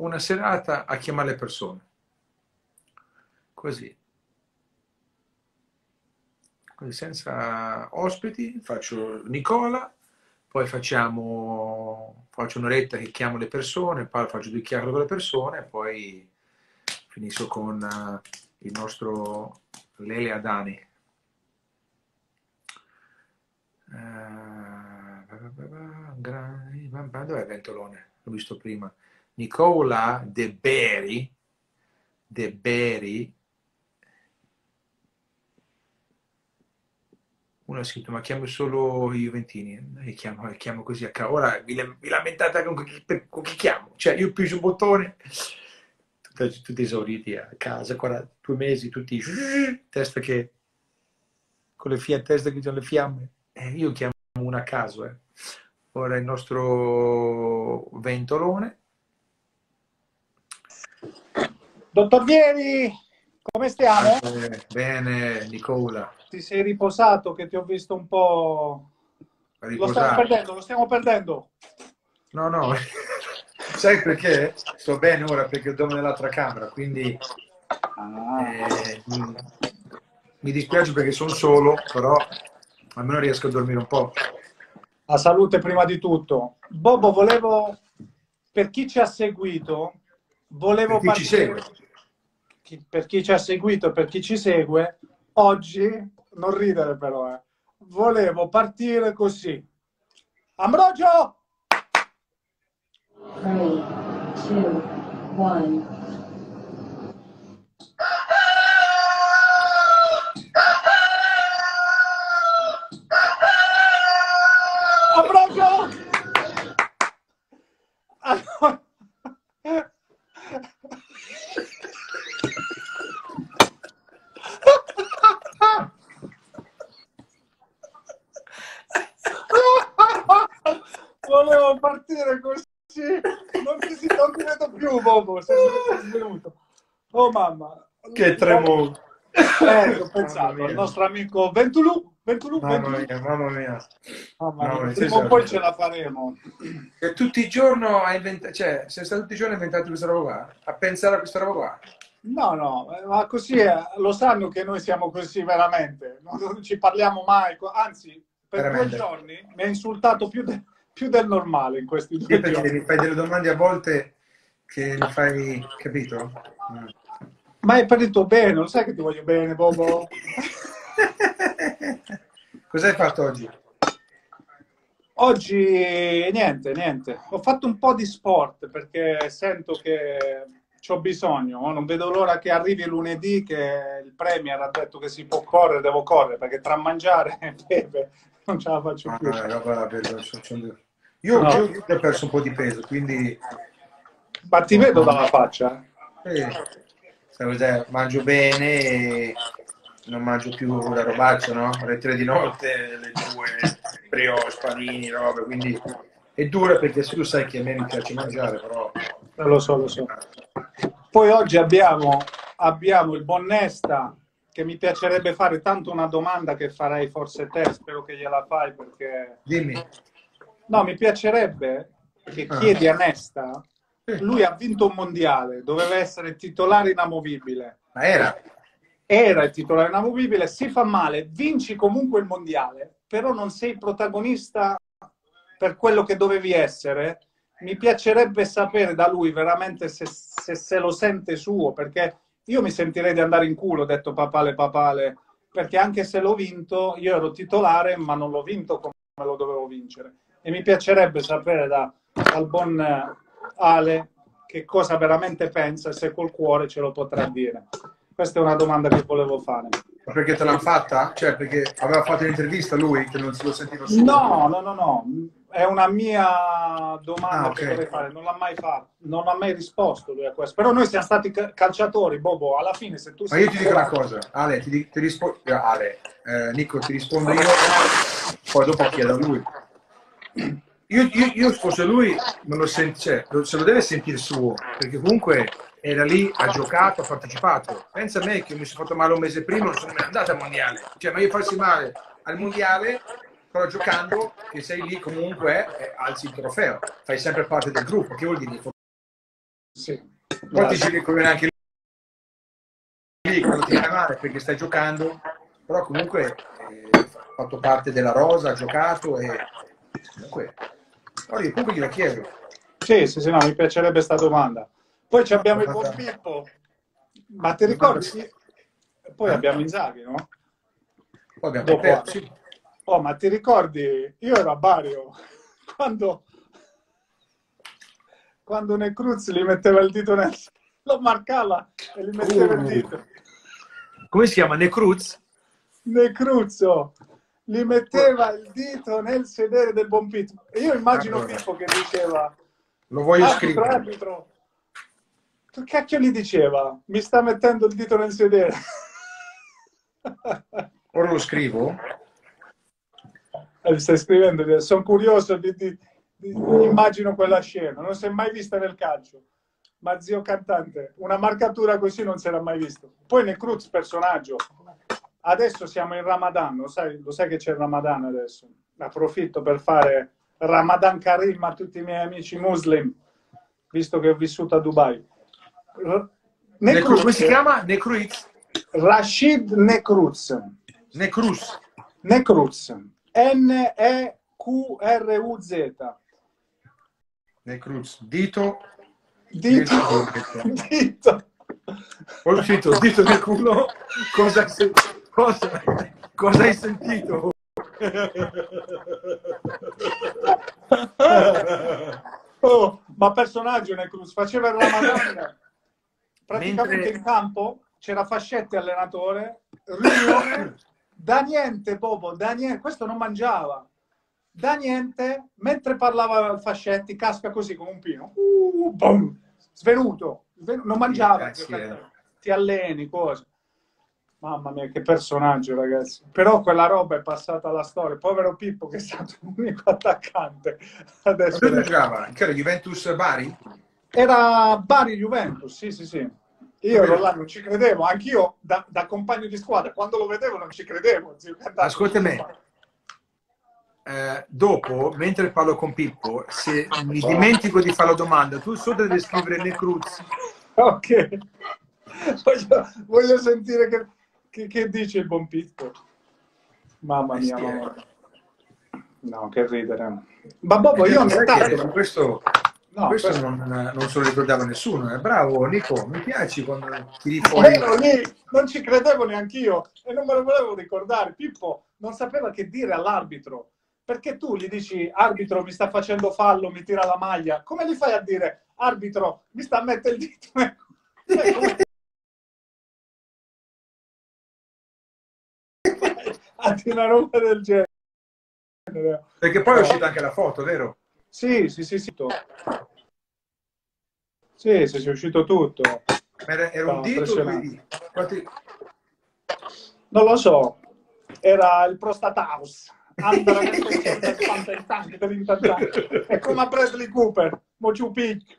una serata a chiamare le persone. Così. Così senza ospiti, faccio Nicola, poi faccio un'oretta che chiamo le persone, poi faccio 2 chiacchiere con le persone, poi finisco con il nostro Lele Adani. Dov'è il ventolone? L'ho visto prima. Nicola De Beri, uno ha scritto, ma chiamo solo i Juventini, chiamo così a caso. Ora vi lamentate con chi chiamo? Cioè, io piglio un bottone, tutti esauriti a casa, 2 mesi, tutti testa che con testa che sono le fiamme. Io chiamo una a caso. Ora il nostro ventolone. Dottor Vieri, come stiamo? Bene, Nicola. Ti sei riposato che ti ho visto un po'... Lo stiamo perdendo. No. Sai perché? Sto bene ora perché dormo nell'altra camera, quindi mi dispiace perché sono solo, però almeno riesco a dormire un po'. La salute prima di tutto. Bobo, per chi ci ha seguito, Per chi ci segue. Per chi ci ha seguito e per chi ci segue, oggi, non ridere però, volevo partire così. Ambrogio! 3, 2, 1. Ambrogio! Allora... Volevo partire così, non ti vedo più, Bobo, sei svenuto. Oh mamma. Che tremore. Ho pensato al nostro amico Ventulù. Mamma mia. Prima o poi ce la faremo. E tutti i giorni sei stato tutti i giorni a inventare questa roba qua? A pensare a questa roba qua? No, ma così è. Lo sanno che noi siamo così veramente. Non ci parliamo mai. Anzi, per veramente. 2 giorni mi ha insultato più del normale in questi 2 giorni. Perché mi fai delle domande a volte che mi fai, capito? Ma è per il tuo bene, lo sai che ti voglio bene, Bobo? Cos'hai fatto oggi? Oggi niente. Ho fatto un po' di sport perché sento che c'ho bisogno. Non vedo l'ora che arrivi lunedì, che il Premier ha detto che si può correre, devo correre, perché tra mangiare e bere non ce la faccio più. Io ho perso un po' di peso, quindi... Ma ti vedo dalla faccia. Mangio bene e non mangio più la robaccia, no? Alle 3 di notte, le 2, brioche, panini, robe, quindi è dura perché tu sai che a me mi piace mangiare, però... Lo so. Poi oggi abbiamo il buon Nesta, che mi piacerebbe fare tanto una domanda che farei forse te, spero che gliela fai perché... Dimmi. No, mi piacerebbe che chiedi a Nesta... Lui ha vinto un mondiale, doveva essere titolare inamovibile. Ma era il titolare inamovibile, si fa male, vinci comunque il mondiale, però non sei protagonista per quello che dovevi essere. Mi piacerebbe sapere da lui veramente se lo sente suo, perché io mi sentirei di andare in culo, ho detto papale, perché anche se l'ho vinto, io ero titolare, ma non l'ho vinto come lo dovevo vincere. E mi piacerebbe sapere dal buon... Ale, che cosa veramente pensa e se col cuore ce lo potrà dire. Questa è una domanda che volevo fare. Ma perché te l'hanno fatta? Cioè, perché aveva fatto l'intervista lui, che non se lo sentiva su? No. È una mia domanda che vorrei fare. Non l'ha mai fatto, non ha mai risposto lui a questo. Però noi siamo stati calciatori, Bobo. Alla fine, se tu sei... Ma io ti dico una cosa, Ale, Nico, ti rispondo io, poi dopo chiedo a lui. Io fosse lui, non lo se lo deve sentire suo, perché comunque era lì, ha giocato, ha partecipato. Pensa a me che mi sono fatto male un mese prima, non sono mai andato al mondiale. Cioè, ma io farsi male al mondiale, però giocando, che sei lì comunque, alzi il trofeo, fai sempre parte del gruppo. Che vuol dire? Sì. Poi ti Grazie. giri come anche lì quando ti fai male perché stai giocando, però comunque ha fatto parte della rosa, ha giocato e comunque, comunque glielo chiedo. Sì, sì, sì, no, mi piacerebbe sta domanda. Poi No, abbiamo il buon Pippo, ma ti ricordi? Poi Eh? abbiamo Inzaghi, no? Poi abbiamo Dopo. Piperno, sì. Oh, ma ti ricordi? Io ero a Bario quando, quando nel Cruz gli metteva il dito nel... lo marcava e gli metteva il dito. Come si chiama? Necruz? Nel Cruzzo gli metteva il dito nel sedere del buon Pippo. E io immagino Allora, Pippo che diceva: lo voglio arbitro, scrivere. arbitro. Che cacchio gli diceva? Mi sta mettendo il dito nel sedere. Ora lo scrivo. Stai scrivendo, sono curioso immagino quella scena, non si è mai vista nel calcio, ma zio cantante, una marcatura così non si era mai visto. Poi nel Cruz personaggio, adesso siamo in Ramadan, lo sai che c'è il Ramadan adesso, approfitto per fare Ramadan Karim a tutti i miei amici muslim, visto che ho vissuto a Dubai. Necruz, come si chiama? Necruz? Rashid Necruz. Necruz. Necruz. Neqruz. Necruz. Dito. Dito. Dito. Ho scritto dito nel culo. Cosa hai sentito? Oh, ma personaggio Necruz faceva il Ramadan. Praticamente in campo c'era Fascetti allenatore, riunione, da niente Bobo, da niente, questo non mangiava, da niente, mentre parlava al Fascetti, casca così come un pino, boom, svenuto, non mangiava, ti alleni, cose. Mamma mia, che personaggio, ragazzi. Però quella roba è passata alla storia. Povero Pippo, che è stato l'unico attaccante. Adesso dove giocava? Che era Juventus Bari? era Bari Juventus, sì, sì, sì. Io ero là, non ci credevo. Anch'io, da compagno di squadra, quando lo vedevo non ci credevo. Ascolta me. Dopo, mentre parlo con Pippo, se mi dimentico di fare la domanda, tu sotto devi scrivere Necruz. Ok. Voglio sentire che dice il buon Pippo. Mamma mia, mamma mia. No, che ridere. Ma Bobo, io questo non se lo ricordava nessuno. È bravo, Nico, mi piaci quando tiri fuori. Ero lì, non ci credevo neanche io e non me lo volevo ricordare. Pippo non sapeva che dire all'arbitro. Perché tu gli dici, arbitro, mi sta facendo fallo, mi tira la maglia. Come gli fai a dire, arbitro, mi sta a mettere il dito? A una roba del genere. Perché poi è uscita anche la foto, vero? Sì, sì, sì, sì. Sì, sì, è uscito tutto. Era un dito? Non lo so. Era il Prostataus. È come a Bradley Cooper. Mochu Picchu.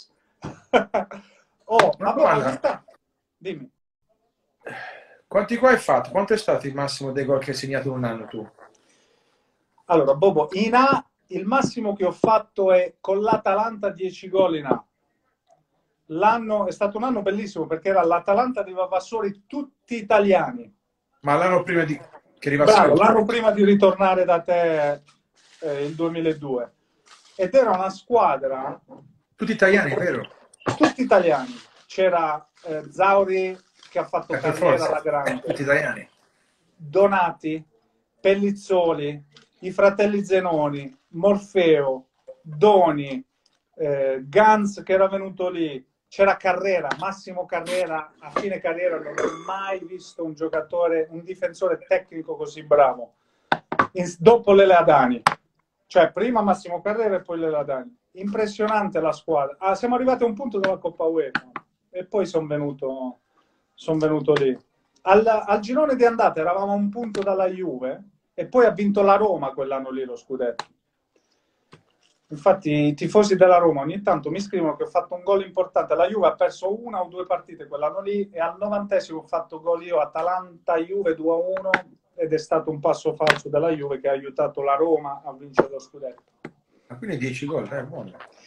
Oh, ma guarda. Dimmi. Quanti gol hai fatto? Quanto è stato il massimo dei gol che hai segnato in un anno tu? Allora, Bobo, in A il massimo che ho fatto è con l'Atalanta 10 gol in A. L'anno è stato un anno bellissimo perché era l'Atalanta di Vavassori tutti italiani. Ma l'anno prima di che arrivassi? Bravo, l'anno prima di ritornare da te il 2002. Ed era una squadra... Tutti italiani, vero? Tutti italiani. C'era Zauri che ha fatto carriera alla grande. Tutti italiani. Donati, Pellizzoli, i fratelli Zenoni, Morfeo, Doni, Gans che era venuto lì, c'era Carrera, Massimo Carrera. A fine carriera non ho mai visto un giocatore, un difensore tecnico così bravo. Dopo Lele Adani, cioè prima Massimo Carrera e poi Lele Adani. Impressionante la squadra. Siamo arrivati a un punto della Coppa UEFA e poi sono venuto lì. Al girone di andata eravamo a un punto dalla Juve e poi ha vinto la Roma quell'anno lì lo scudetto. Infatti i tifosi della Roma ogni tanto mi scrivono che ho fatto un gol importante. La Juve ha perso una o due partite quell'anno lì e al 90esimo ho fatto gol io, Atalanta-Juve 2-1 ed è stato un passo falso della Juve che ha aiutato la Roma a vincere lo scudetto. Ma quindi 10 gol, è buono.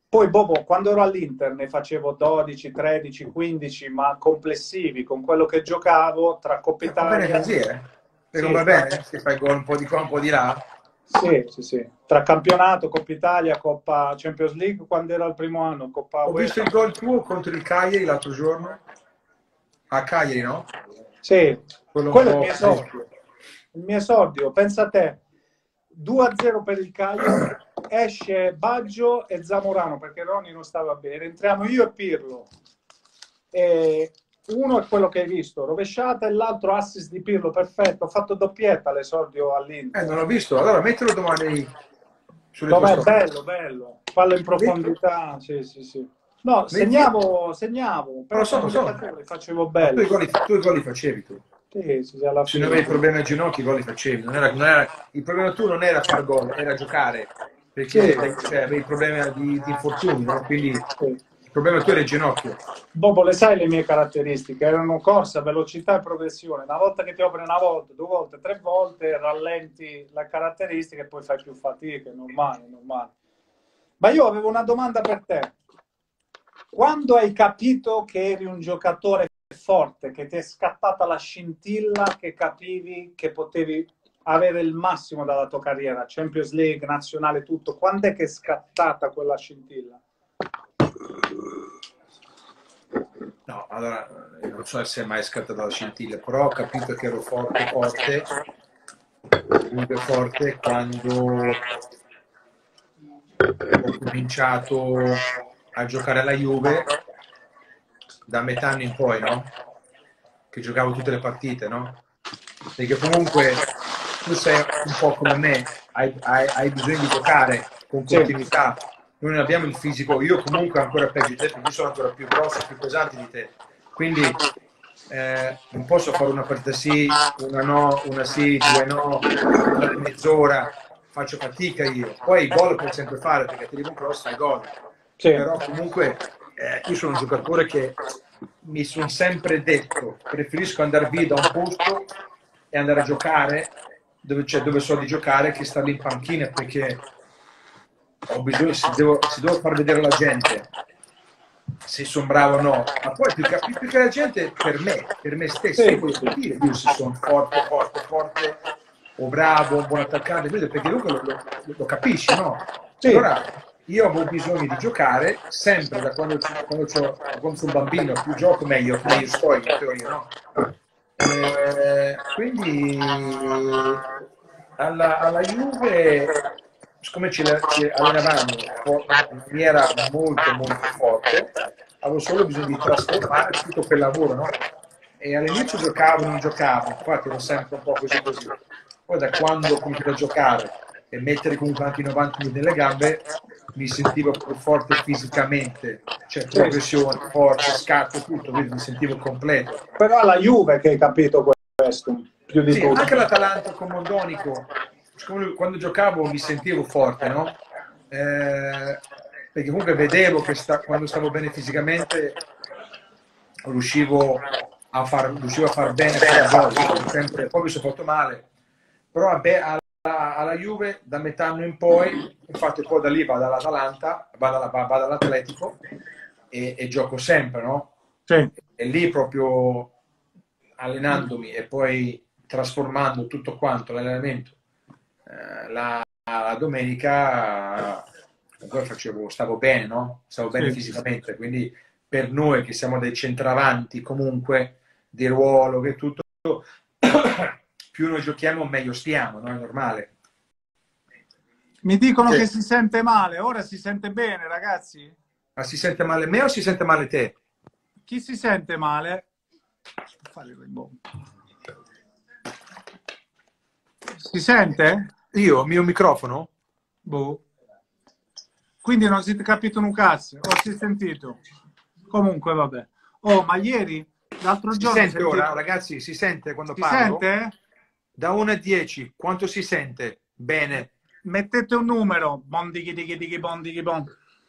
Poi, Bobo, quando ero all'Inter ne facevo 12, 13, 15, ma complessivi con quello che giocavo tra Coppa Va bene Italia. così, eh? E non Sì, va bene? Se fai gol un po' di qua, un po' di là? sì, sì, sì. Tra campionato, Coppa Italia, Coppa Champions League quando era il primo anno, Coppa Ho visto UEFA. il gol tuo contro il Cagliari l'altro giorno. A Cagliari, no? Sì, Quello un quello è il po' mio così. esordio. Il mio esordio, pensa a te, 2-0 per il Cagliari, esce Baggio e Zamorano perché Ronny non stava bene, entriamo io e Pirlo. E uno è quello che hai visto, rovesciata, e l'altro assist di Pirlo, perfetto, ho fatto doppietta all'esordio all'Inter. Non l'ho visto. Allora mettilo domani sulle tue Com'è storie. bello, bello, fallo in Metti- profondità, sì, sì, sì. No, metti- segnavo, Non lo però so, quando lo li so. facevo li facevo Ma belli. tu i gol li facevi tu. Sì, sì, sì, alla Se non fine. avevi problemi ai ginocchi, i gol li facevi. Il problema tuo non era far gol, era giocare. Sì, Perché cioè, avevi problemi di infortuni, no? Quindi sì. il problema tuo era il ginocchio. Bobo, le sai le mie caratteristiche? Erano corsa, velocità e progressione. Una volta che ti operi una volta, due volte, tre volte, rallenti la caratteristica e poi fai più fatica, è normale, è normale. Ma io avevo una domanda per te. Quando hai capito che eri un giocatore forte, che ti è scattata la scintilla, che capivi che potevi avere il massimo dalla tua carriera, Champions League, nazionale, tutto, quando è che è scattata quella scintilla? No, allora, non so se è mai scattata la scintilla, però ho capito che ero forte, forte, comunque forte, quando ho cominciato a giocare alla Juve, da metà anno in poi, no? Che giocavo tutte le partite, no? Perché comunque tu sei un po' come me, hai bisogno di giocare con Sì, continuità. Noi non abbiamo il fisico, io comunque ancora peggio di te, perché io sono ancora più grosso, più pesante di te. Quindi non posso fare una partita sì, una no, una sì, due no, durare mezz'ora, faccio fatica io. Poi i gol puoi sempre fare, perché ti arriva un cross, fai gol. sì, Però comunque io sono un giocatore che mi sono sempre detto, preferisco andare via da un posto e andare a giocare dove so di giocare che stare in panchina, perché ho bisogno, se devo far vedere alla gente se sono bravo o no, ma poi più che la gente per me stesso, io sì, voglio capire io se sono forte, forte, forte o bravo, un buon attaccante, perché comunque lo capisci, no? sì, Allora io avevo bisogno di giocare sempre da quando sono bambino, più gioco meglio sto in teoria, no? Quindi alla Juve, siccome ci allenavamo in maniera molto molto forte, avevo solo bisogno di trasformare tutto quel lavoro, no? E all'inizio giocavo, non giocavo, infatti ero sempre un po' così così. Poi da quando ho cominciato a giocare e mettere comunque anche i 90 minuti nelle gambe, mi sentivo più forte fisicamente, cioè sì. progressione, forza, scatto, tutto, quindi mi sentivo completo. Però è la Juve che hai capito questo, più di Sì, tutto. anche l'Atalanta con Mondonico, quando giocavo mi sentivo forte, no? Perché comunque vedevo che quando stavo bene fisicamente riuscivo a far bene, a far gol, sempre, poi mi sono fatto male, però alla Juve da metà anno in poi, infatti poi da lì vado all'Atalanta, vado all'Atletico e gioco sempre, no? Sì. E lì proprio allenandomi e poi trasformando tutto quanto l'allenamento la domenica comunque stavo bene, no? Stavo bene Sì. fisicamente, quindi per noi che siamo dei centravanti comunque di ruolo che tutto più noi giochiamo meglio stiamo, no? È normale. Mi dicono Sì. che si sente male, ora si sente bene, ragazzi? Ma si sente male me o si sente male te? Chi si sente male? Si sente? Io, mio microfono? Boh. Quindi non siete capito un cazzo, o si è sentito? Comunque, vabbè. Oh, ma ieri, l'altro Si giorno sente ora, sentivo... ragazzi? Si sente quando Si parlo? sente? Da 1 a 10, quanto si sente? Bene. Mettete un numero. Bon dighi dighi dighi bon dighi bon.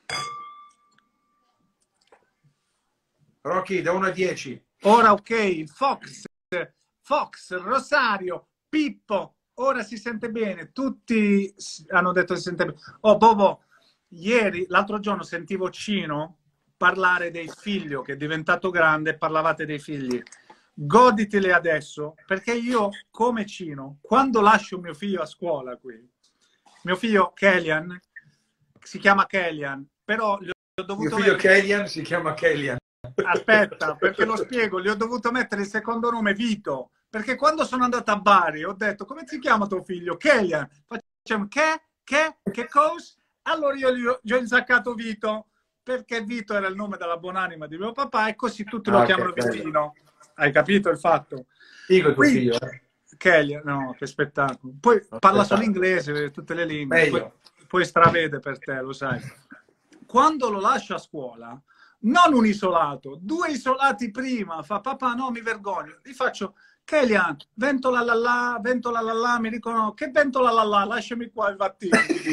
Rocky, da 1 a 10. Ora ok, Fox, Rosario, Pippo, ora si sente bene, tutti hanno detto si sente bene. Oh Bobo, l'altro giorno sentivo Cino parlare del figlio che è diventato grande e parlavate dei figli. Goditeli adesso, perché io, come Cino, quando lascio mio figlio a scuola qui, mio figlio Kellyan, si chiama Kellyan, però gli ho dovuto Mio figlio Kellyan si chiama Kellyan. Aspetta, perché lo spiego, gli ho dovuto mettere il secondo nome Vito, perché quando sono andato a Bari ho detto, come si chiama tuo figlio? Kellyan. Facciamo, che cosa? Allora io gli ho insaccato Vito, perché Vito era il nome della buonanima di mio papà e così tutti lo chiamano Vitino. Hai capito il fatto? Figo tuo figlio. Kellyan, no, che spettacolo. Poi parla solo inglese, tutte le lingue, poi stravede per te, lo sai. Quando lo lascio a scuola, non un isolato, 2 isolati prima, fa papà no, mi vergogno, gli faccio Kellyan, ventola la la, mi dicono che ventola la la, lasciami qua il vattino.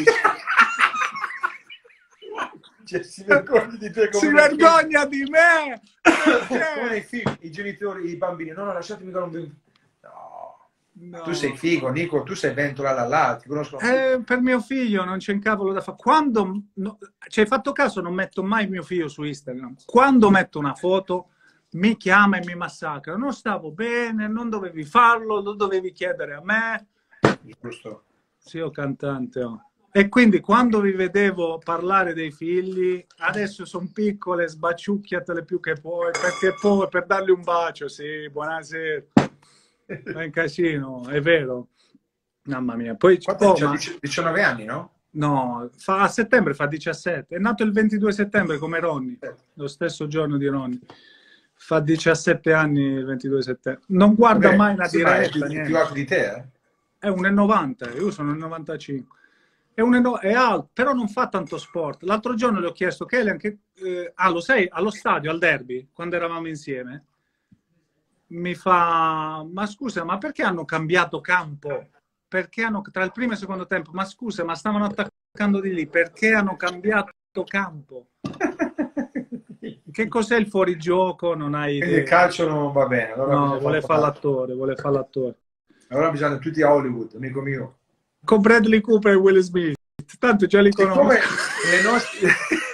Cioè, si vergogna di te come si vergogna di me! Come i genitori, i bambini, no, lasciatemi con un... No. Tu sei figo, Nico, tu sei ventola la la, ti conosco. Per mio figlio non c'è un cavolo da fare. Quando ci hai fatto caso, non metto mai mio figlio su Instagram. Quando metto una foto mi chiama e mi massacra. Non stavo bene, non dovevi farlo, lo dovevi chiedere a me. Giusto. Sì, ho cantante. Oh. E quindi quando vi vedevo parlare dei figli, adesso sono piccole, sbaciucchiatele più che puoi, perché poi per dargli un bacio, sì, buonasera. È un casino, è vero. Mamma mia. Poi c'ha 19 anni, no? No, a settembre fa 17. È nato il 22 settembre come Ronny, lo stesso giorno di Ronny. Fa 17 anni il 22 settembre. Non guarda mai una diretta. È più alto di te, eh? È 1,90, io sono 1,95. È alto, però non fa tanto sport. L'altro giorno le ho chiesto, Kellyan, lo sai, allo stadio, al derby, quando eravamo insieme, mi fa, ma scusa, ma perché hanno cambiato campo? Perché hanno, tra il primo e il secondo tempo, ma scusa, ma stavano attaccando di lì, perché hanno cambiato campo? Che cos'è il fuorigioco? Non hai idea. Il calcio non va bene. Allora no, vuole fare l'attore, Allora bisogna tutti a Hollywood, amico mio. Con Bradley Cooper e Will Smith. Tanto già li conosco. Come le nostre...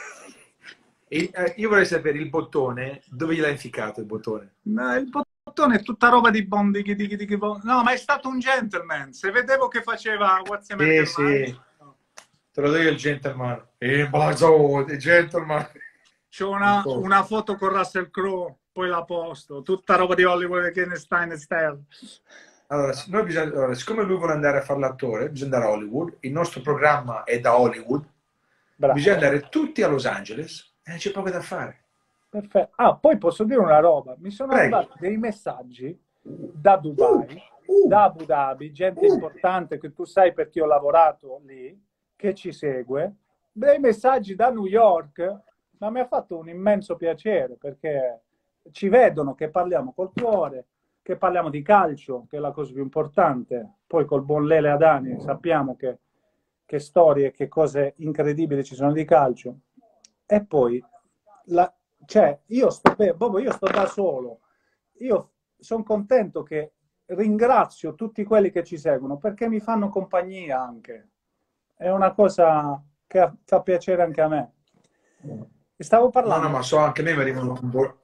Io vorrei sapere il bottone, dove gliel'hai inficato il bottone? No, il bottone è tutta roba di Bondi. No, ma è stato un gentleman. Se vedevo che faceva What's the Matter? Sì. Te lo do io il gentleman. Il gentleman. C'ho una foto con Russell Crowe, poi la posto. Tutta roba di Hollywood, Kenstein e Stern. Allora, siccome lui vuole andare a fare l'attore, bisogna andare a Hollywood. Il nostro programma è da Hollywood. Bravo. Bisogna andare tutti a Los Angeles e c'è poco da fare. Perfetto. Ah, poi posso dire una roba. Mi sono arrivati dei messaggi da Dubai, da Abu Dhabi, gente importante che tu sai perché ho lavorato lì, che ci segue, dei messaggi da New York, ma mi ha fatto un immenso piacere perché ci vedono che parliamo col cuore, che parliamo di calcio, che è la cosa più importante. Poi col buon Lele Adani sappiamo che storie, che cose incredibili ci sono di calcio. E poi, io sto da solo. Io sono contento che ringrazio tutti quelli che ci seguono perché mi fanno compagnia anche. È una cosa che fa piacere anche a me. E stavo parlando... No, ma so, anche a me mi arrivano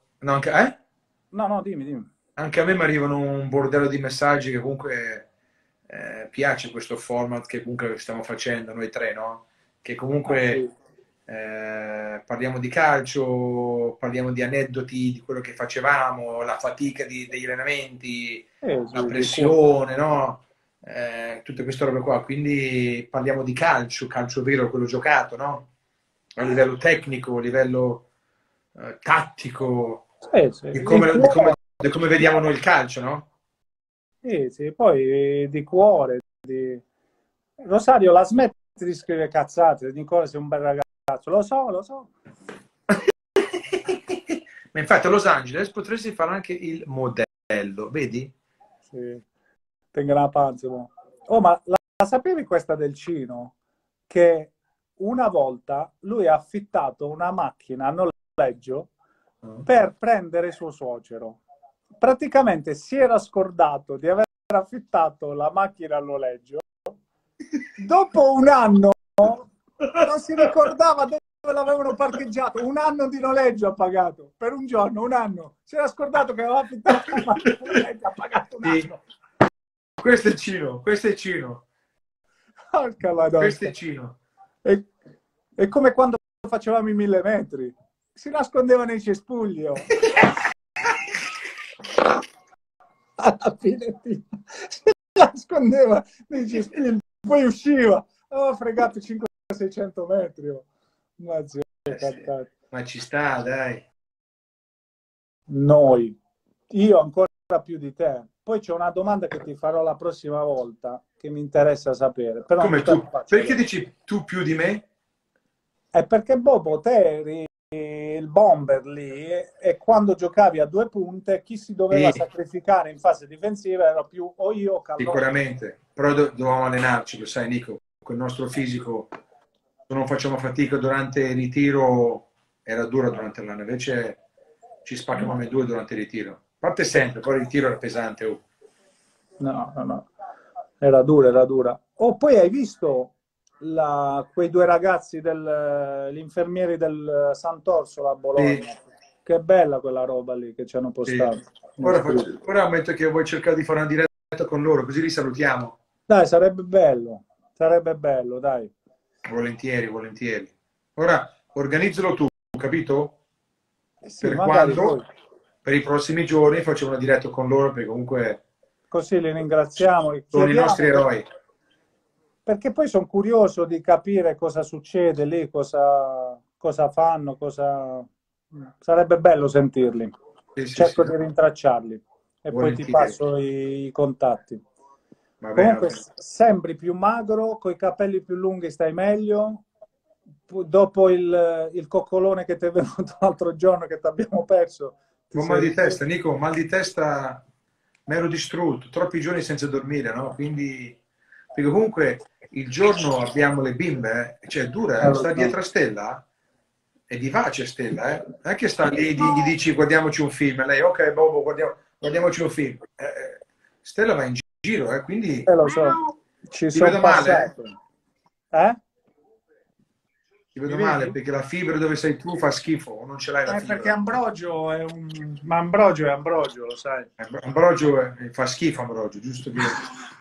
No, dimmi. Anche a me mi arrivano un bordello di messaggi che comunque piace questo format che comunque stiamo facendo noi tre, no? Che comunque parliamo di calcio, parliamo di aneddoti di quello che facevamo, la fatica degli allenamenti, la pressione, no? Tutte queste robe qua. Quindi parliamo di calcio vero, quello giocato, no? A livello tecnico, a livello tattico, di come vediamo noi il calcio, no? Sì, poi di cuore. Rosario, la smetti di scrivere cazzate, Nicola sei un bel ragazzo, lo so. Ma infatti a Los Angeles potresti fare anche il modello, vedi? Sì, tengo la panza. Oh, ma la sapevi questa del Cino? Che una volta lui ha affittato una macchina a noleggio per prendere suo suocero. Praticamente si era scordato di aver affittato la macchina a noleggio. Dopo un anno Non si ricordava dove l'avevano parcheggiato. Un anno di noleggio ha pagato. Per un giorno, un anno. Si era scordato che aveva affittato un noleggio, ha pagato un Sì. anno. Questo è Cino, questo è Cino, Porca Madonna. questo è Cino. È come quando facevamo i 1000 metri. Si nascondeva nei cespugli. Oh. Alla fine si nascondeva nei cespugli, poi usciva. Aveva fregato 500-600 metri. Oh. Ma, Sì. Ma ci sta, dai. noi, io ancora più di te. Poi c'è una domanda che ti farò la prossima volta che mi interessa sapere. Però Come non te la tu? faccio Perché adesso. dici tu più di me? È perché Bobo, te eri il bomber lì e quando giocavi a 2 punte chi si doveva Sì, sacrificare in fase difensiva era più o io o Callone. sicuramente. Però dovevamo allenarci, lo sai Nico, con il nostro fisico, se non facciamo fatica durante il ritiro, era dura durante l'anno, invece ci spaccavamo i due durante il ritiro. A parte sempre, poi il ritiro era pesante. Oh. No. Era dura, era dura. Oh, poi hai visto quei 2 ragazzi, gli infermieri del Sant'Orsola a Bologna? Sì, Che bella quella roba lì che ci hanno sì. postato. Ora ammetto che vuoi cercare di fare una diretta con loro, così li salutiamo. Dai, sarebbe bello, dai. Volentieri, volentieri. Ora organizzalo tu, capito? Sì, Per magari quando? poi. Per i prossimi giorni facciamo una diretta con loro, perché comunque Così li ringraziamo e sono i chiediamo, nostri eroi. perché poi sono curioso di capire cosa succede lì, cosa fanno, sarebbe bello sentirli. Sì, sì, Cerco sì. di rintracciarli e poi ti Volentieri. passo i contatti. Va bene, va Comunque bene. sembri più magro, coi capelli più lunghi stai meglio. Dopo il coccolone che ti è venuto l'altro giorno che ti abbiamo perso, ti Ho sei mal di ripreso. testa, Nico, mal di testa, mi ero distrutto, troppi giorni senza dormire, no? Quindi, perché comunque il giorno abbiamo le bimbe, cioè è dura, Lo sta so. dietro a Stella, è vivace Stella, Non è che sta lì e gli dici guardiamoci un film, e lei, ok, Bobo, guardiamoci un film. Stella va in giro, quindi Lo so, ci ti sono vedo male, passato. Eh? ti Mi vedo male, vedi? perché la fibra dove sei tu fa schifo, o non ce l'hai la Perché fibra. Ambrogio è un... Ma Ambrogio è Ambrogio, lo sai. Ambrogio fa schifo, Ambrogio, giusto dire.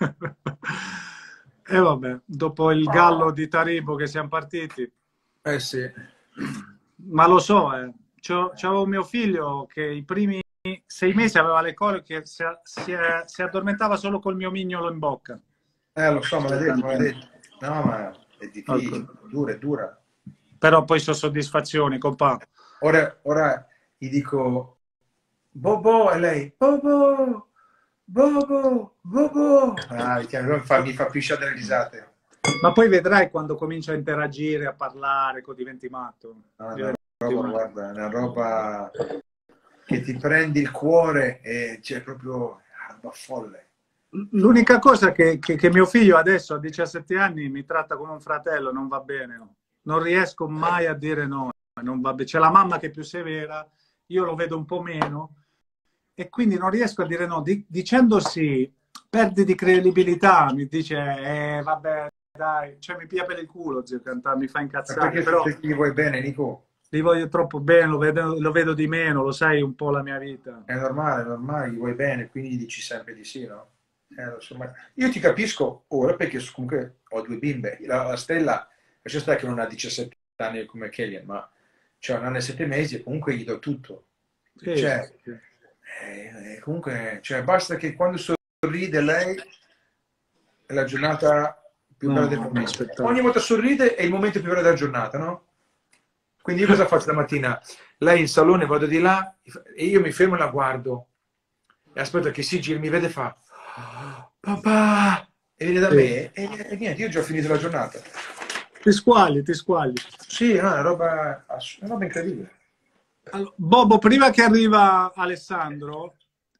E vabbè, dopo il gallo di Taribo che siamo partiti, Eh sì. ma lo so, c'avevo mio figlio che i primi 6 mesi aveva le coliche, si addormentava solo col mio mignolo in bocca. Lo so, me l'ha detto, me l'ha detto. No, ma è difficile, è dura. Però poi sono soddisfazioni, compà. Ora gli dico, Bobo, e lei, Bobo, Bobo, Bobo. Mi fa pisciare delle risate. Ma poi vedrai quando comincia a interagire, a parlare, diventi matto. No, guarda, è una roba che ti prendi il cuore e c'è proprio una roba folle. L'unica cosa che mio figlio adesso a 17 anni mi tratta come un fratello, non va bene. No. Non riesco mai a dire no, non va bene. C'è la mamma che è più severa, io lo vedo un po' meno e quindi non riesco a dire no. Dicendo sì, perdi di credibilità, mi dice vabbè dai, cioè mi pia per il culo, zio Cantà, mi fa incazzare, Perché però gli vuoi bene, Nico? li voglio troppo bene, lo vedo di meno, lo sai un po' la mia vita. È normale, gli vuoi bene, quindi gli dici sempre di sì, no? Insomma, io ti capisco ora perché comunque ho 2 bimbe. La Stella, lascia stare che non ha 17 anni come Kellyan, ma c'ha 1 anno e 7 mesi e comunque gli do tutto. Sì, Cioè, sì. comunque, cioè, basta che quando sorride lei è la giornata più bella del momento. Spettacolo. Ogni volta sorride è il momento più bello della giornata, no? Quindi io cosa faccio la mattina? Lei in salone, vado di là e io mi fermo e la guardo. E aspetta che si gira, mi vede e fa papà! E viene da me e niente, io ho già finito la giornata. Ti squagli. Sì, no, è una roba incredibile. Allora, Bobo, prima che arriva Alessandro,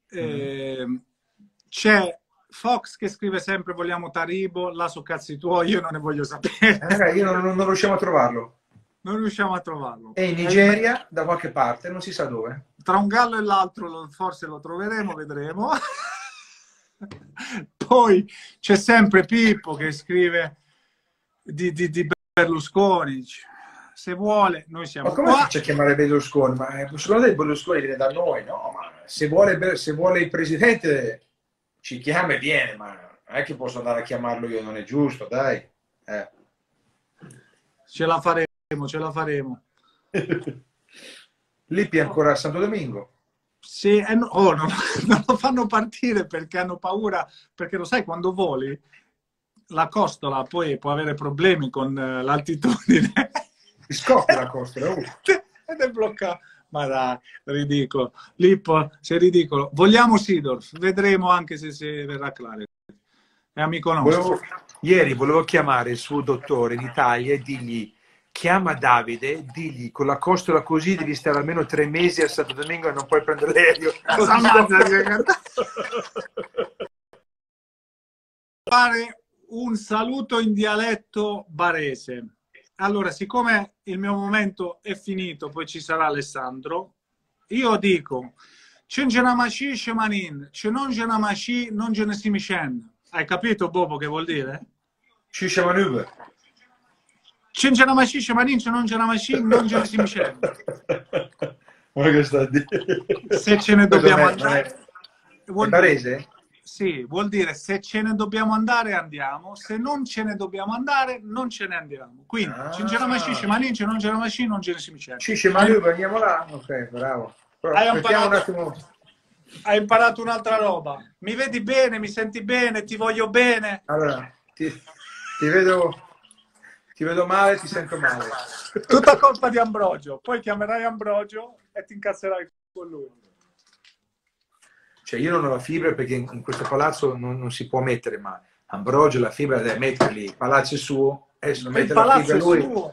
c'è Fox che scrive sempre vogliamo Taribo, là su cazzi tuoi, io non ne voglio sapere. Io non riusciamo a trovarlo. Non riusciamo a trovarlo. È in Nigeria, da qualche parte, non si sa dove. Tra un gallo e l'altro forse lo troveremo, vedremo. Poi c'è sempre Pippo che scrive di Berlusconi. Se vuole, noi siamo Ma come qua. faccio a chiamare Berlusconi? Ma secondo te Berlusconi viene da noi? No, ma se vuole il presidente ci chiama e viene, ma non è che posso andare a chiamarlo io, non è giusto, dai. Ce la faremo, ce la faremo. Lippi è ancora a Santo Domingo. Sì, no, non lo fanno partire perché hanno paura, perché lo sai, quando voli la costola poi può avere problemi con l'altitudine. Scoppia la costola. Ed è bloccato. Ma dai, ridicolo. Lippo, sei ridicolo. Vogliamo Seedorf, vedremo anche se verrà Claret. È amico nostro. Ieri volevo chiamare il suo dottore in Italia e dirgli: chiama Davide, digli con la costola così devi stare almeno 3 mesi a Santo Domingo e non puoi prendere l'aereo. Fare un saluto in dialetto barese. Allora, siccome il mio momento è finito, poi ci sarà Alessandro, io dico c'è una maci manin, c'è non c'è una maci, non ce ne si micen. Hai capito, Bobo, che vuol dire? Sciscia manuva. C'è una maci manin, c'è non c'è una maci, non ce ne si micen. Ma che sta a dire? Se ce ne dobbiamo andare... È barese? Sì, vuol dire se ce ne dobbiamo andare andiamo, se non ce ne dobbiamo andare non ce ne andiamo. Quindi c'è una maci manin, c'è non c'è una maci, non ce ne si micen. Sciscia manuva, andiamo là? Ok, bravo. Hai imparato un'altra roba. Mi vedi bene, mi senti bene, ti voglio bene. Allora, ti vedo male, ti sento male. Tutta colpa di Ambrogio. Poi chiamerai Ambrogio e ti incazzerai con lui. Cioè, io non ho la fibra perché in questo palazzo non si può mettere, ma Ambrogio la fibra deve metterli. Il palazzo è suo, se non mette la fibra lui. Suo.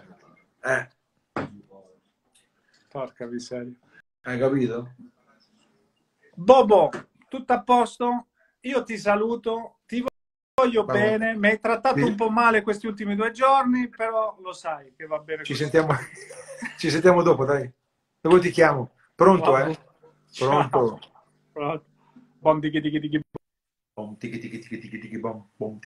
Porca miseria. Hai capito? Bobo, tutto a posto? Io ti saluto, ti voglio bene, mi hai trattato un po' male questi ultimi 2 giorni, però lo sai che va bene ci così. sentiamo dopo, dai. Dopo ti chiamo. Pronto, Pronto. Bom, dighi, dighi, dighi. Bom, tiki, tiki, tiki, tiki, tiki, bom, bom,